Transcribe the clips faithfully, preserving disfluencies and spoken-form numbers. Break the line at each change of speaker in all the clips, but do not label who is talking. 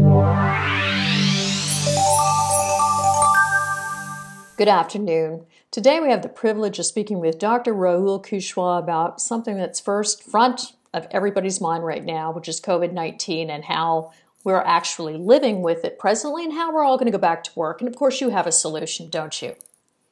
Good afternoon. Today we have the privilege of speaking with Doctor Rahul Kushwaha about something that's first front of everybody's mind right now, which is COVID nineteen, and how we're actually living with it presently and how we're all going to go back to work. And of course you have a solution, don't you?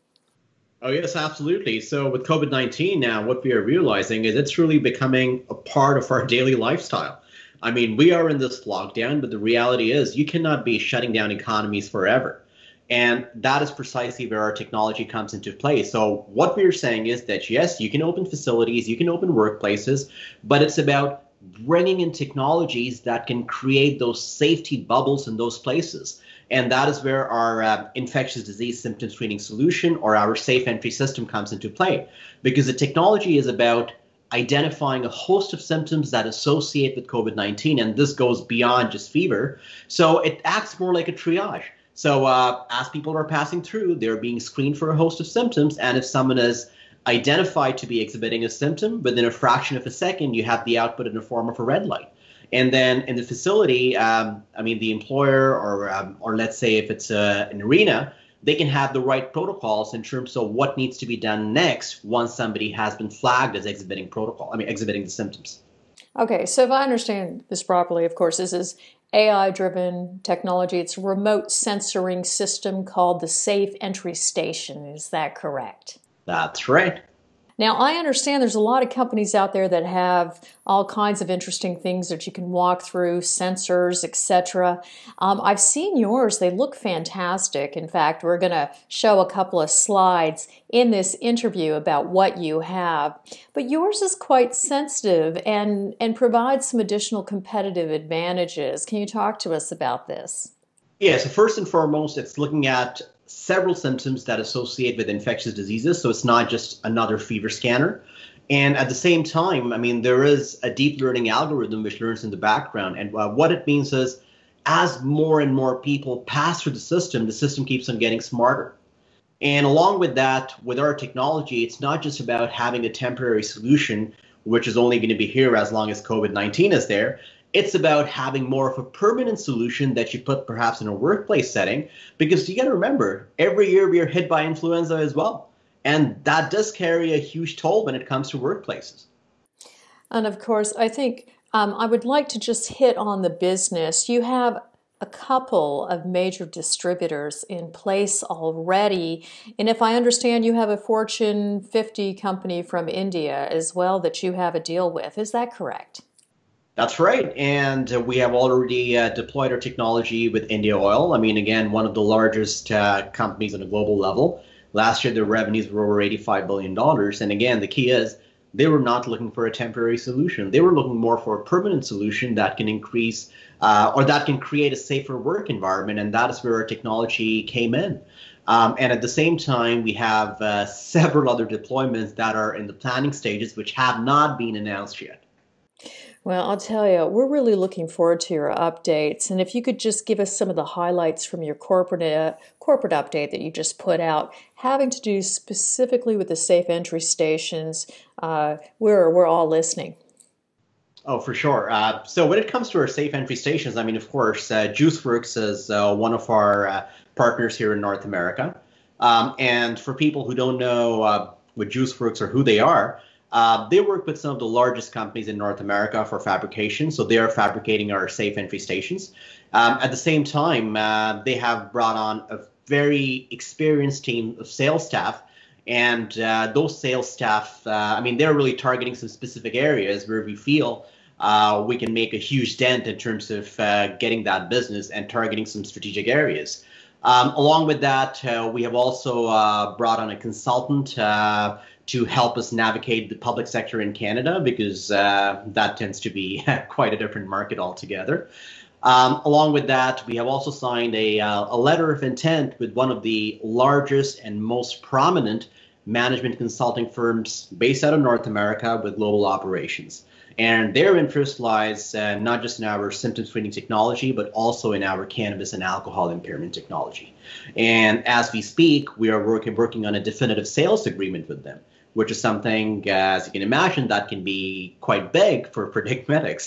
Oh, yes, absolutely. So with COVID nineteen now, what we are realizing is it's really becoming a part of our daily lifestyle. I mean, we are in this lockdown, but the reality is you cannot be shutting down economies forever. And that is precisely where our technology comes into play. So what we're saying is that, yes, you can open facilities, you can open workplaces, but it's about bringing in technologies that can create those safety bubbles in those places. And that is where our uh, infectious disease symptom screening solution, or our safe entry system, comes into play. Because the technology is about identifying a host of symptoms that associate with COVID nineteen, and this goes beyond just fever. So it acts more like a triage. So uh, as people are passing through, they're being screened for a host of symptoms. And if someone is identified to be exhibiting a symptom, within a fraction of a second, you have the output in the form of a red light. And then in the facility, um, I mean, the employer, or um, or let's say if it's uh, an arena, they can have the right protocols in terms of what needs to be done next once somebody has been flagged as exhibiting protocol, I mean, exhibiting the symptoms.
Okay, so if I understand this properly, of course, this is A I-driven technology. It's a remote sensoring system called the Safe Entry Station. Is that correct?
That's right.
Now, I understand there's a lot of companies out there that have all kinds of interesting things that you can walk through, sensors, et cetera. Um, I've seen yours. They look fantastic. In fact, we're going to show a couple of slides in this interview about what you have. But yours is quite sensitive and, and provides some additional competitive advantages. Can you talk to us about this?
Yeah, so first and foremost, it's looking at several symptoms that associate with infectious diseases. So it's not just another fever scanner. And at the same time, I mean, there is a deep learning algorithm which learns in the background. And uh, what it means is, as more and more people pass through the system, the system keeps on getting smarter. And along with that, with our technology, it's not just about having a temporary solution, which is only going to be here as long as COVID nineteen is there. It's about having more of a permanent solution that you put perhaps in a workplace setting, because you got to remember, every year we are hit by influenza as well. And that does carry a huge toll when it comes to workplaces.
And of course, I think um, I would like to just hit on the business. You have a couple of major distributors in place already. And if I understand, you have a Fortune fifty company from India as well that you have a deal with. Is that correct?
That's right. And uh, we have already uh, deployed our technology with India Oil. I mean, again, one of the largest uh, companies on a global level. Last year, their revenues were over eighty-five billion dollars. And again, the key is they were not looking for a temporary solution. They were looking more for a permanent solution that can increase uh, or that can create a safer work environment. And that is where our technology came in. Um, and at the same time, we have uh, several other deployments that are in the planning stages, which have not been announced yet.
Well, I'll tell you, we're really looking forward to your updates. And if you could just give us some of the highlights from your corporate uh, corporate update that you just put out, having to do specifically with the safe entry stations, uh, we're, we're all listening.
Oh, for sure. Uh, so when it comes to our safe entry stations, I mean, of course, uh, JuiceWorks is uh, one of our uh, partners here in North America. Um, and for people who don't know uh, what JuiceWorks or who they are, Uh, they work with some of the largest companies in North America for fabrication, so they are fabricating our safe entry stations. Um, at the same time, uh, they have brought on a very experienced team of sales staff, and uh, those sales staff, uh, I mean, they're really targeting some specific areas where we feel uh, we can make a huge dent in terms of uh, getting that business and targeting some strategic areas. Um, along with that, uh, we have also uh, brought on a consultant uh, to help us navigate the public sector in Canada, because uh, that tends to be quite a different market altogether. Um, along with that, we have also signed a, uh, a letter of intent with one of the largest and most prominent management consulting firms based out of North America with global operations. And their interest lies uh, not just in our symptom screening technology, but also in our cannabis and alcohol impairment technology. And as we speak, we are working, working on a definitive sales agreement with them, which is something, uh, as you can imagine, that can be quite big for Predict Medics.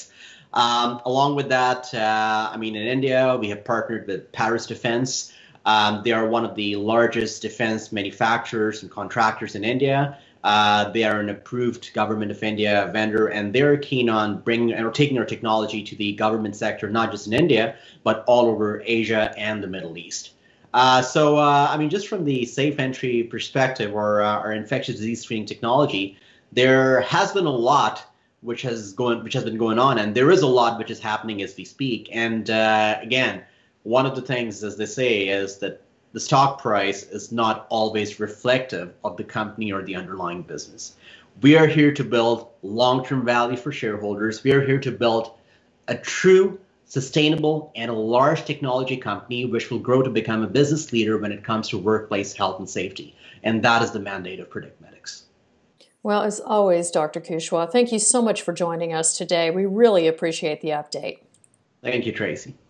Um, along with that, uh, I mean, in India, we have partnered with Paris Defense. Um, they are one of the largest defense manufacturers and contractors in India. Uh, they are an approved Government of India vendor, and they're keen on bringing or taking our technology to the government sector, not just in India, but all over Asia and the Middle East. Uh, so, uh, I mean, just from the safe entry perspective or uh, our infectious disease screening technology, there has been a lot which has going, which has been going on, and there is a lot which is happening as we speak. And uh, again, one of the things, as they say, is that the stock price is not always reflective of the company or the underlying business. We are here to build long-term value for shareholders. We are here to build a true, sustainable, and a large technology company which will grow to become a business leader when it comes to workplace health and safety. And that is the mandate of PredictMedix.
Well, as always, Doctor Kushwaha, thank you so much for joining us today. We really appreciate the update.
Thank you, Tracy.